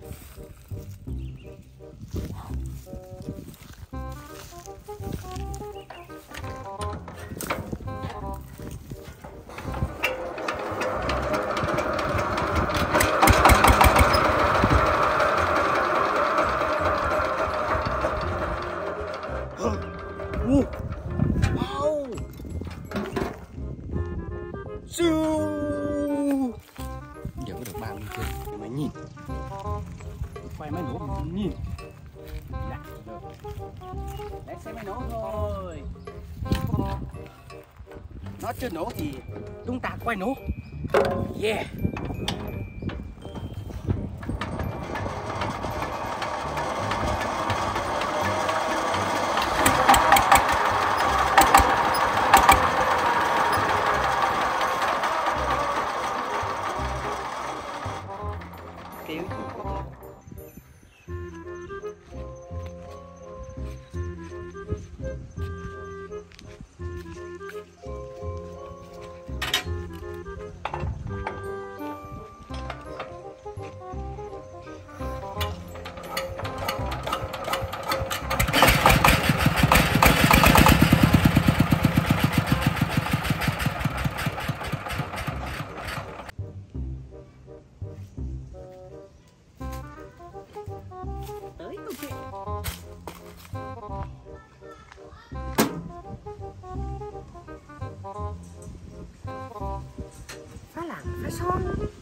Giờ có được 30 cân nhưng mà nhìn quay máy nổ nhìn đặt được để xem máy nổ thôi. Nó chưa nổ thì chúng ta quay nổ. Yeah. Kéo gì vậy? Tới câu chuyện phá làng phá son.